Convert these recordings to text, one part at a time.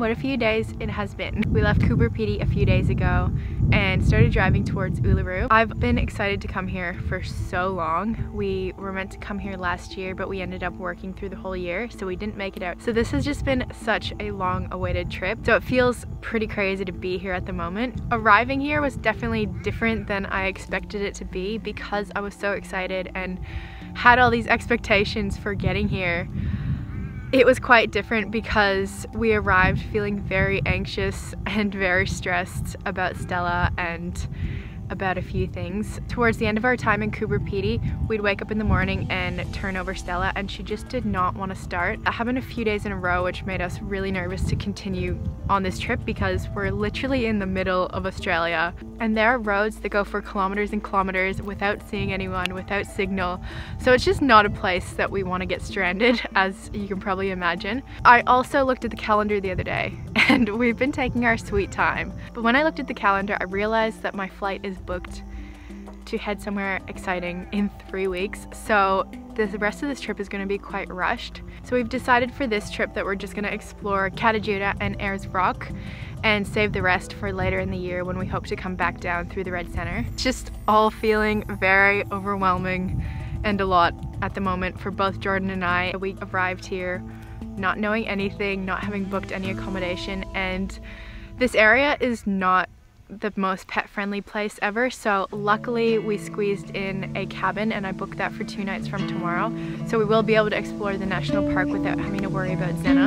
What a few days it has been. We left Cooper Pedy a few days ago and started driving towards Uluru. I've been excited to come here for so long. We were meant to come here last year, but we ended up working through the whole year, so we didn't make it out. So this has just been such a long awaited trip. So it feels pretty crazy to be here at the moment. Arriving here was definitely different than I expected it to be because I was so excited and had all these expectations for getting here. It was quite different because we arrived feeling very anxious and very stressed about Stella and about a few things. Towards the end of our time in Cooper Pedy, we'd wake up in the morning and turn over Stella and she just did not want to start. That happened a few days in a row, which made us really nervous to continue on this trip because we're literally in the middle of Australia and there are roads that go for kilometers and kilometers without seeing anyone, without signal. So it's just not a place that we want to get stranded, as you can probably imagine. I also looked at the calendar the other day and we've been taking our sweet time. But when I looked at the calendar, I realized that my flight is booked to head somewhere exciting in 3 weeks. So the rest of this trip is going to be quite rushed. So we've decided for this trip that we're just going to explore Katajuda and Ayers Rock and save the rest for later in the year when we hope to come back down through the Red Centre. It's just all feeling very overwhelming and a lot at the moment for both Jordan and I. We arrived here not knowing anything, not having booked any accommodation, and this area is not the most pet-friendly place ever, so luckily we squeezed in a cabin and I booked that for 2 nights from tomorrow, so we will be able to explore the national park without having to worry about Zena.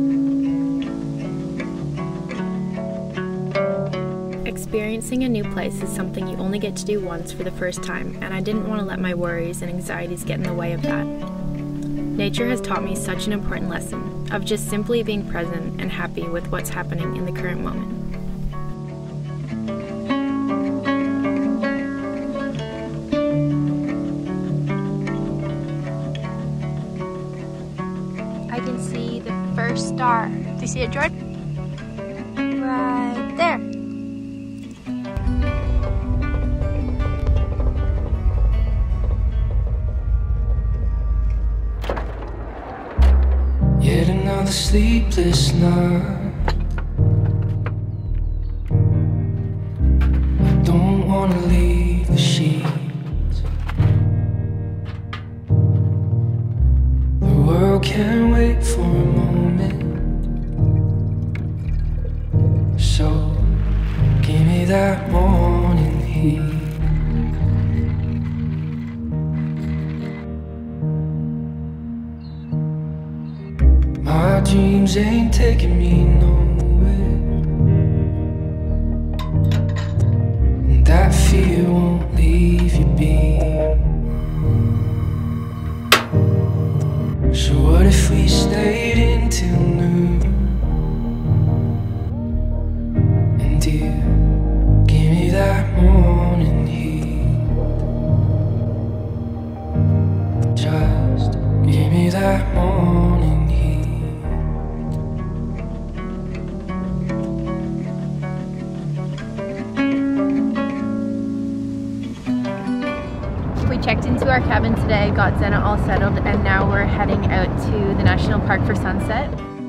Experiencing a new place is something you only get to do once for the first time, and I didn't want to let my worries and anxieties get in the way of that. Nature has taught me such an important lesson of just simply being present and happy with what's happening in the current moment. I can see the first star. Do you see it, Jordan? Right there. Yet another sleepless night. I don't wanna leave the sheets. The world can't wait for a moment. So give me that morning heat. My dreams ain't taking me nowhere, and that fear won't leave you be. So what if we stayed until noon? And dear, give me that morning heat. Just give me that morning heat. We checked into our cabin today, got Zena all settled, and now we're heading out to the national park for sunset.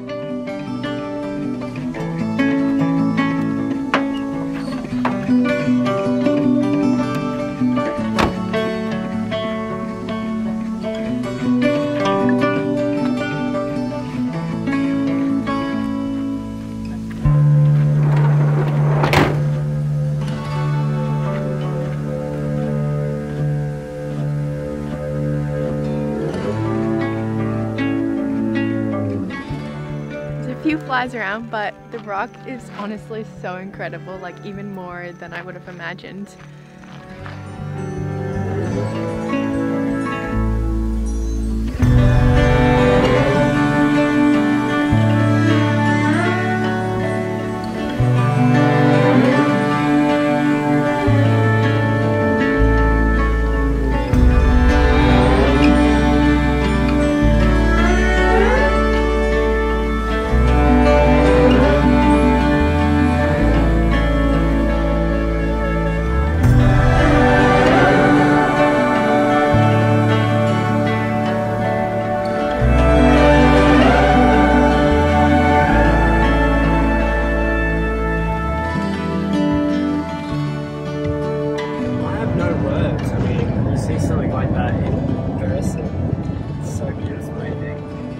Few flies around, but the rock is honestly so incredible, like even more than I would have imagined.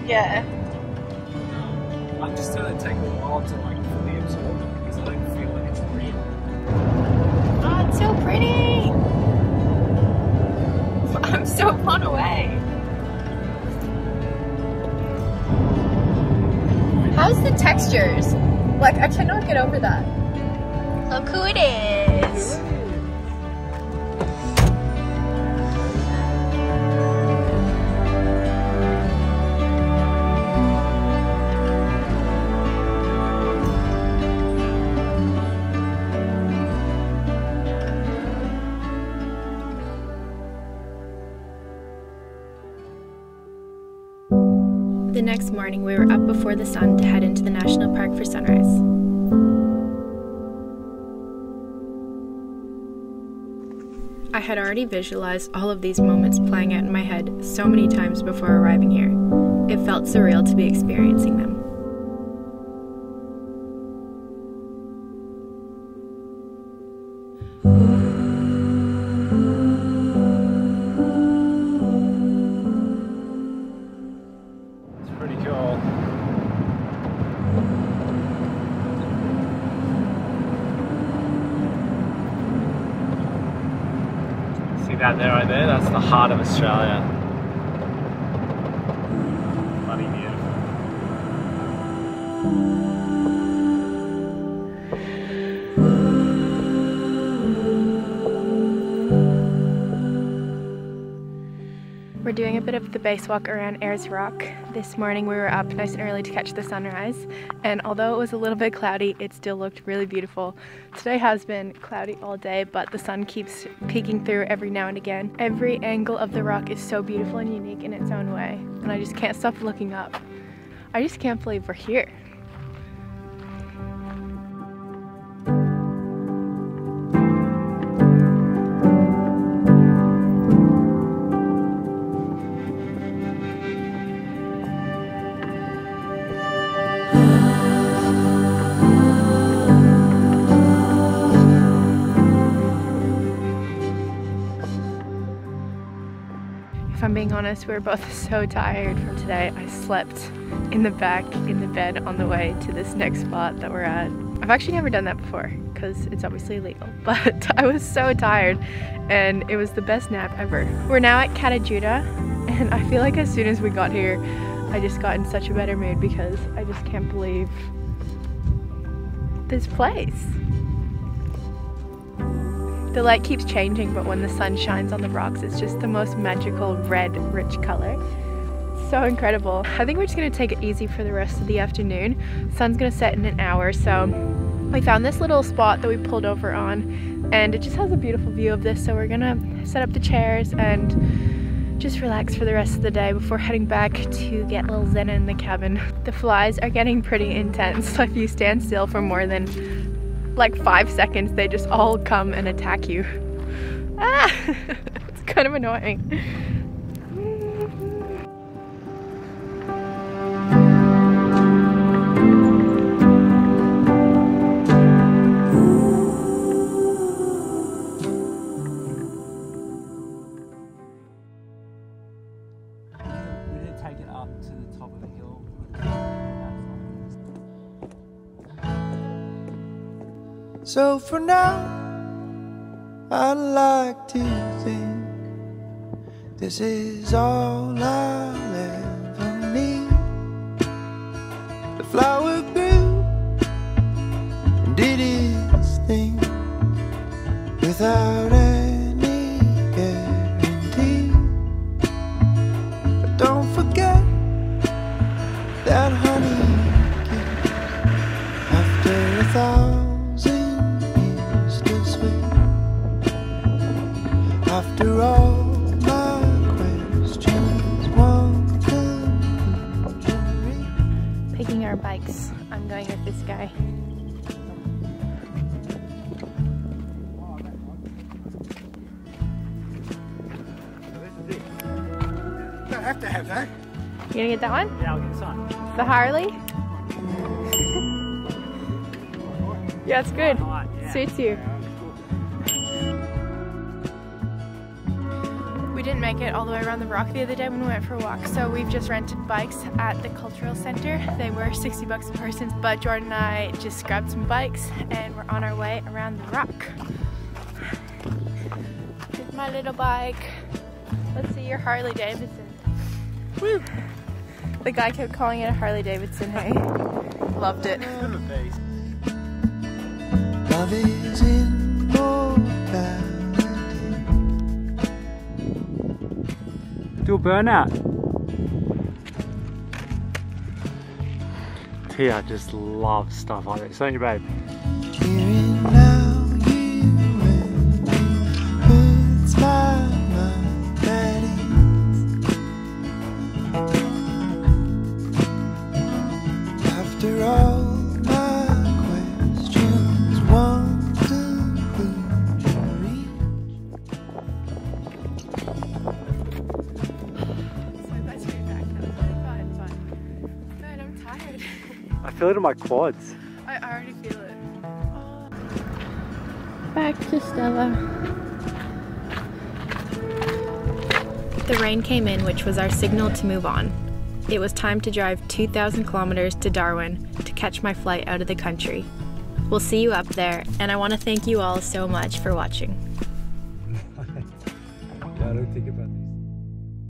Yeah. I'm just gonna take a while to like fully absorb it because I don't feel like it's real. Oh, it's so pretty! I'm so blown away. How's the textures? Like, I cannot get over that. Look who it is! The next morning, we were up before the sun to head into the national park for sunrise. I had already visualized all of these moments playing out in my head so many times before arriving here. It felt surreal to be experiencing them. Pretty cool. See that there right there? That's the heart of Australia. Bloody beautiful. We're doing a bit of the base walk around Ayers Rock. This morning we were up nice and early to catch the sunrise, and although it was a little bit cloudy, it still looked really beautiful. Today has been cloudy all day, but the sun keeps peeking through every now and again. Every angle of the rock is so beautiful and unique in its own way, and I just can't stop looking up. I just can't believe we're here. If I'm being honest, we were both so tired from today. I slept in the back in the bed on the way to this next spot that we're at. I've actually never done that before because it's obviously illegal, but I was so tired and it was the best nap ever. We're now at Catajuda, and I feel like as soon as we got here, I just got in such a better mood because I just can't believe this place. The light keeps changing, but when the sun shines on the rocks, it's just the most magical red, rich color. So incredible. I think we're just gonna take it easy for the rest of the afternoon. Sun's gonna set in an hour, so we found this little spot that we pulled over on, and it just has a beautiful view of this, so we're gonna set up the chairs and just relax for the rest of the day before heading back to get a little zen in the cabin. The flies are getting pretty intense, so if you stand still for more than like 5 seconds, they just all come and attack you. Ah! It's kind of annoying. We did take it up to the top of the hill. So for now, I'd like to think this is all I'll ever need. The flower grew and did its thing without any guarantee. But don't forget that honey cake after 1,000 years still sweet. After all my questions, one conclusion. Picking our bikes. I'm going with this guy. Don't have to have that. You gonna get that one? Yeah, I'll get this one. The Harley? Yeah, it's good. Alright, yeah. Suits you. We didn't make it all the way around the rock the other day when we went for a walk, so we've just rented bikes at the cultural center. They were $60 a person, but Jordan and I just grabbed some bikes and we're on our way around the rock. Here's my little bike. Let's see your Harley Davidson. Woo! The guy kept calling it a Harley Davidson, hey? Loved it. Love is in mortality. Do a burnout. Tia just loves stuff like this, don't you, babe? Hearing now you and me puts my mind at ease. After all my questions, one conclusion reached. So that's way back. That was really fun. Good, I'm tired. I feel it in my quads. I already feel it. Oh. Back to Stella. The rain came in, which was our signal to move on. It was time to drive 2,000 kilometers to Darwin to catch my flight out of the country. We'll see you up there, and I want to thank you all so much for watching. I don't think about this.